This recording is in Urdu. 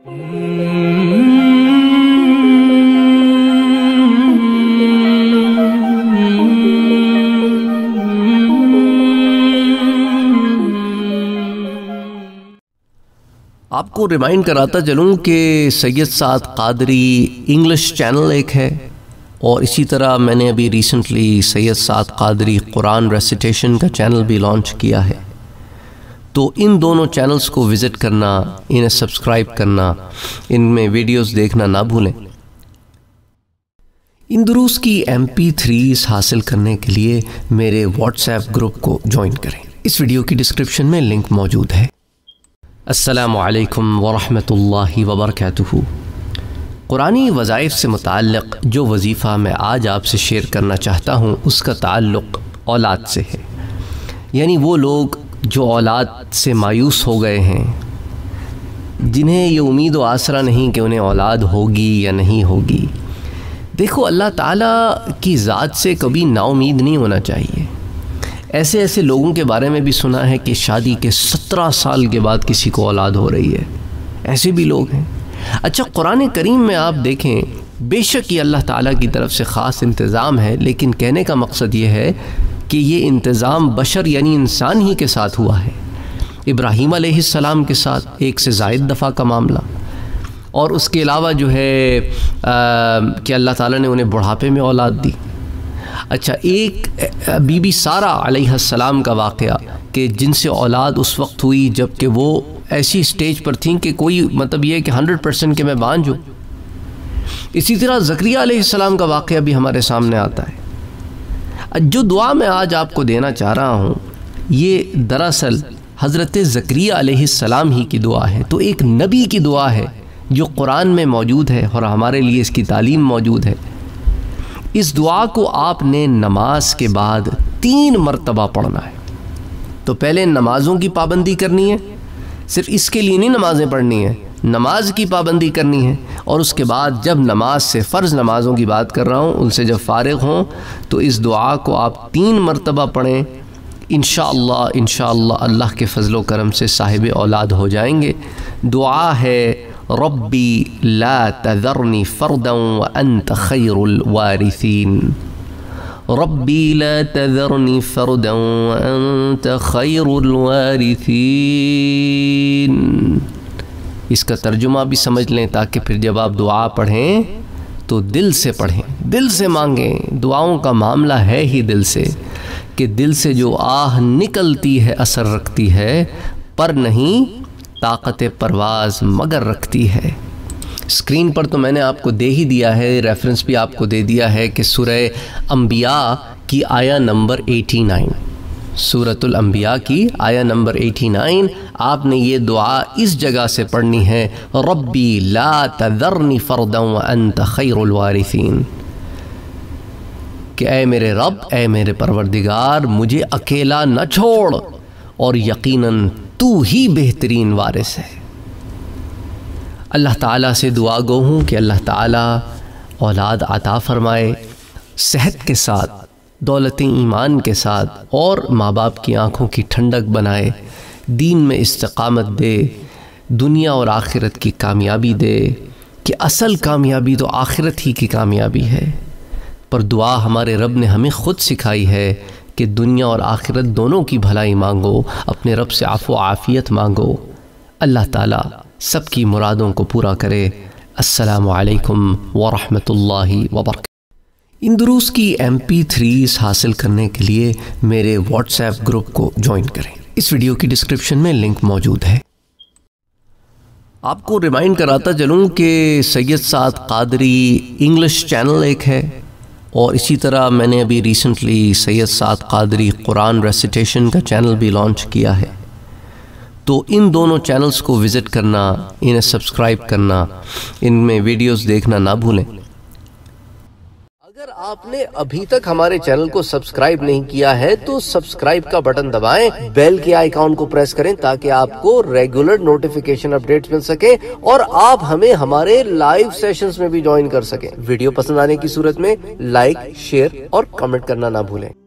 آپ کو ریمائنڈ کراتا چلوں کہ سید سعد قادری انگلش چینل ایک ہے، اور اسی طرح میں نے ابھی ریسنٹلی سید سعد قادری قرآن ریسیٹیشن کا چینل بھی لانچ کیا ہے۔ تو ان دونوں چینلز کو وزٹ کرنا، انہیں سبسکرائب کرنا، ان میں ویڈیوز دیکھنا نہ بھولیں۔ ان دروس کی MP3s حاصل کرنے کے لیے میرے واٹس ایپ گروپ کو جوائن کریں، اس ویڈیو کی ڈسکرپشن میں لنک موجود ہے۔ السلام علیکم ورحمۃ اللہ وبرکاتہ۔ قرآنی وظائف سے متعلق جو وظیفہ میں آج آپ سے شیئر کرنا چاہتا ہوں اس کا تعلق اولاد سے ہے، یعنی وہ لوگ جو اولاد سے مایوس ہو گئے ہیں، جنہیں یہ امید و آسرا نہیں کہ انہیں اولاد ہوگی یا نہیں ہوگی۔ دیکھو، اللہ تعالیٰ کی ذات سے کبھی نا امید نہیں ہونا چاہیے۔ ایسے لوگوں کے بارے میں بھی سنا ہے کہ شادی کے 17 سال کے بعد کسی کو اولاد ہو رہی ہے، ایسے بھی لوگ ہیں۔ اچھا، قرآن کریم میں آپ دیکھیں، بے شک یہ اللہ تعالیٰ کی طرف سے خاص انتظام ہے، لیکن کہنے کا مقصد یہ ہے کہ یہ انتظام بشر یعنی انسان ہی کے ساتھ ہوا ہے۔ ابراہیم علیہ السلام کے ساتھ ایک سے زائد دفعہ کا معاملہ، اور اس کے علاوہ جو ہے کہ اللہ تعالیٰ نے انہیں بڑھاپے میں اولاد دی۔ اچھا، ایک بی بی سارہ علیہ السلام کا واقعہ کہ جن سے اولاد اس وقت ہوئی جب کہ وہ ایسی سٹیج پر تھیں کہ کوئی مطلب یہ ہے کہ 100% کہ میں بانجھ ہوں۔ اسی طرح زکریہ علیہ السلام کا واقعہ بھی ہمارے سامنے آتا ہے۔ جو دعا میں آج آپ کو دینا چاہ رہا ہوں یہ دراصل حضرت زکریہ علیہ السلام ہی کی دعا ہے، تو ایک نبی کی دعا ہے جو قرآن میں موجود ہے اور ہمارے لیے اس کی تعلیم موجود ہے۔ اس دعا کو آپ نے نماز کے بعد 3 مرتبہ پڑھنا ہے۔ تو پہلے نمازوں کی پابندی کرنی ہے، صرف اس کے لیے نہیں نمازیں پڑھنی ہیں، نماز کی پابندی کرنی ہے، اور اس کے بعد جب نماز سے فرض نمازوں کی بات کر رہا ہوں ان سے جب فارغ ہوں تو اس دعا کو آپ 3 مرتبہ پڑھیں۔ انشاءاللہ اللہ کے فضل و کرم سے صاحب اولاد ہو جائیں گے۔ دعا ہے ربی لا تذرنی فردا وانت خیر الوارثین، ربی لا تذرنی فردا وانت خیر الوارثین۔ اس کا ترجمہ بھی سمجھ لیں تاکہ پھر جب آپ دعا پڑھیں تو دل سے پڑھیں، دل سے مانگیں۔ دعاؤں کا معاملہ ہے ہی دل سے، کہ دل سے جو آہ نکلتی ہے اثر رکھتی ہے، پر نہیں طاقت پرواز مگر رکھتی ہے۔ اسکرین پر تو میں نے آپ کو دے ہی دیا ہے، ریفرنس بھی آپ کو دے دیا ہے کہ سورہ انبیاء کی آیہ نمبر 89، سورۃ الانبیاء کی آیہ نمبر 89، آپ نے یہ دعا اس جگہ سے پڑھنی ہے، ربی لا تذرنی فردا وانت خیر الوارثین، کہ اے میرے رب، اے میرے پروردگار، مجھے اکیلا نہ چھوڑ، اور یقیناً تو ہی بہترین وارث ہے۔ اللہ تعالیٰ سے دعا گو ہوں کہ اللہ تعالیٰ اولاد عطا فرمائے، صحت کے ساتھ، دولت ایمان کے ساتھ، اور ماں باپ کی آنکھوں کی ٹھنڈک بنائے، دین میں استقامت دے، دنیا اور آخرت کی کامیابی دے، کہ اصل کامیابی تو آخرت ہی کی کامیابی ہے۔ پر دعا ہمارے رب نے ہمیں خود سکھائی ہے کہ دنیا اور آخرت دونوں کی بھلائی مانگو، اپنے رب سے عفو و عافیت مانگو۔ اللہ تعالیٰ سب کی مرادوں کو پورا کرے۔ السلام علیکم ورحمۃ اللہ وبرکاتہ۔ ان دروس کی MP3s حاصل کرنے کے لیے میرے واٹس ایپ گروپ کو جوائن کریں، اس ویڈیو کی ڈسکرپشن میں لنک موجود ہے۔ آپ کو ریمائنڈ کراتا چلوں کہ سید سعد قادری انگلش چینل ایک ہے، اور اسی طرح میں نے ابھی ریسنٹلی سید سعد قادری قرآن ریسیٹیشن کا چینل بھی لانچ کیا ہے۔ تو ان دونوں چینلز کو وزٹ کرنا، انہیں سبسکرائب کرنا، ان میں ویڈیوز دیکھنا نہ بھولیں۔ اگر آپ نے ابھی تک ہمارے چینل کو سبسکرائب نہیں کیا ہے تو سبسکرائب کا بٹن دبائیں، بیل کے آئیکن کو پریس کریں تاکہ آپ کو ریگولر نوٹیفیکیشن اپڈیٹس مل سکے اور آپ ہمیں ہمارے لائیو سیشنز میں بھی جوائن کر سکیں۔ ویڈیو پسند آنے کی صورت میں لائک، شیئر اور کمنٹ کرنا نہ بھولیں۔